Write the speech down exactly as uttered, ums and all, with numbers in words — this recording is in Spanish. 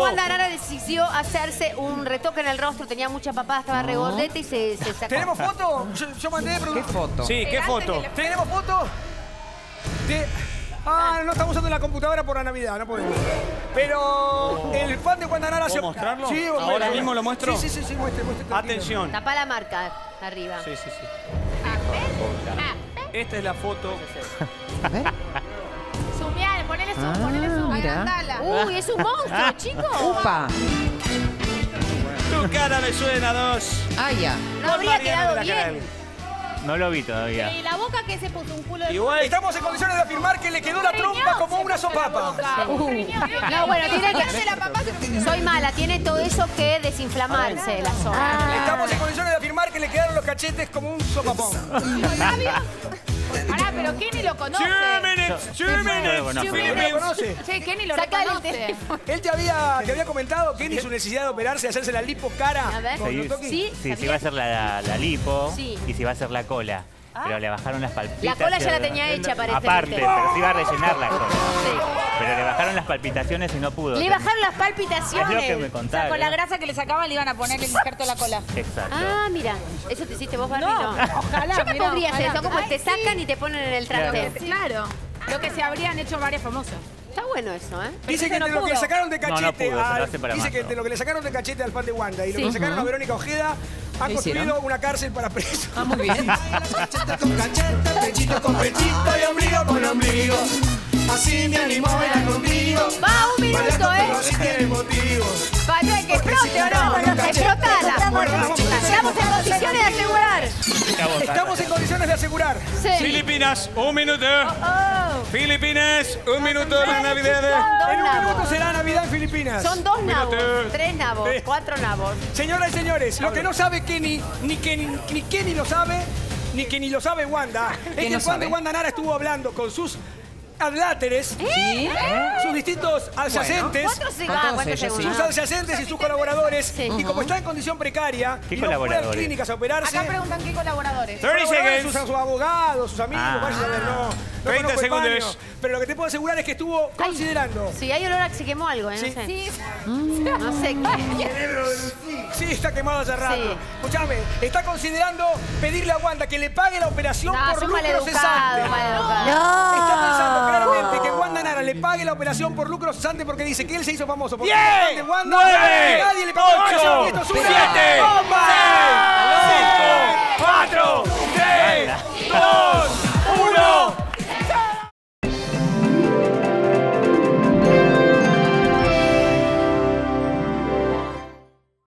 Wanda Nara decidió hacerse un retoque en el rostro. Tenía mucha papada, estaba regordeta y se, se sacó. ¿Tenemos foto? Yo, yo mandé... ¿Qué foto? Sí, ¿qué foto? ¿Tenemos foto? De... Ah, no estamos usando la computadora por la Navidad, no podemos. Pero el fan de Wanda Nara... ¿Puedo mostrarlo? Sí, ¿Ahora bueno. mismo lo muestro? Sí, sí, sí, sí, muestre, muestre. tranquilo. Atención. Tapá la marca arriba. Sí, sí, sí. Esta es la foto. A ver. Sumiale, ponele zoom, Ah, ponele zoom. mira. Agrandala. Uy, es un monstruo, chicos. ¡Upa! Tu cara me suena dos. Ah, ya. No habría Mariano quedado de la cara. bien. No lo vi todavía. ¿Y la boca que se puso un culo de... Igual. Estamos en condiciones de afirmar que le quedó la trompa como una sopapa. Uh. No, bueno, tiene que... la papá se... Soy mala, tiene todo eso que desinflamarse la zona. Estamos en condiciones de afirmar que le quedaron los cachetes como un sopapón. Pará, pero Kenny lo conoce. Two minutes, two minutes. No, ¿Quién lo conoce? Che, Kenny lo Saca el reconoce. teléfono. Él te había, te había comentado, Kenny, su necesidad de operarse, de hacerse la lipo cara. A ver. con Sí, Totoki. Sí, Sí, si sabía. va a ser la, la lipo Sí. y si va a ser la cola. Pero le bajaron las palpitaciones. La cola ya la tenía hecha, aparentemente. Aparte, pero sí va a rellenar la cola. Sí. Pero le bajaron las palpitaciones y no pudo. Le bajaron las Es lo que palpitaciones. me O sea, contaron. con la grasa que le sacaban le iban a poner el injerto de la cola. Exacto. Ah, mira. ¿Eso te hiciste vos, Barbie? No, ojalá, Yo me mirá, podría hacer ojalá. eso, como Ay, te sí. sacan y te ponen en el trasero. Claro. Lo que se habrían hecho varias famosas. Está bueno eso, ¿eh? Dice ese que no de lo que le pudo. sacaron de No, no cachete pudo, se lo al- hace para dice que mayo. de lo que le sacaron de cachete al fan de Wanda y lo Sí. que le sacaron Ujú. a Verónica Ojeda han ¿Qué construido hicieron? una cárcel para presos. Ah, muy bien. Cachete con cachete, pechito con pechito y ombligo con ombligo. Así me animó a bailar contigo. Va, un minuto, Bailando ¿eh? pero si tiene motivos. Vaya, que explote, ¿o no? Explotala. Estamos en condiciones de asegurar. Estamos en condiciones de asegurar. Sí. Filipinas, un minuto. Oh. Filipinas, un minuto de la Navidad. Dos En un nabos. minuto será Navidad en Filipinas. Son dos nabos, Minuto. tres nabos, Sí. cuatro nabos. Señoras y señores, lo que no sabe Kenny, ni Kenny, ni Kenny lo sabe, ni que ni lo sabe Wanda, es que no el fan de sabe? Wanda Nara estuvo hablando con sus adláteres, ¿Sí? sus distintos adyacentes, ¿Cuántos se Con va? todos ¿Cuántos ellos, sí. sus segundos? adyacentes y sus colaboradores, Sí. y como está en condición precaria ¿Qué y no puede a colaboradores? clínicas a operarse, Acá preguntan qué colaboradores. thirty colaboradores seconds. usan sus abogados, sus amigos, Ah. vaya a saber, no, no treinta conozco el segundos. paño, pero lo que te puedo asegurar es que estuvo Ay, considerando. Sí, hay olor a que se quemó algo, ¿eh? No Sí. sé. Sí. No sé qué. Sí, está quemado hace rato. Sí. Escuchame, está considerando pedirle a Wanda que le pague la operación No, por sos lucro maleducado, cesante. maleducado. Está pensando claramente que Wanda Nara le pague la operación por lucro cesante porque dice que él se hizo famoso. Porque ¡Diez! el fan de Wanda, ¡Nueve! nadie le pagó la ¡Ocho! operación. Esto es una ¡Siete! bomba. ¡Cinco! ¡Cuatro! ¡Tres!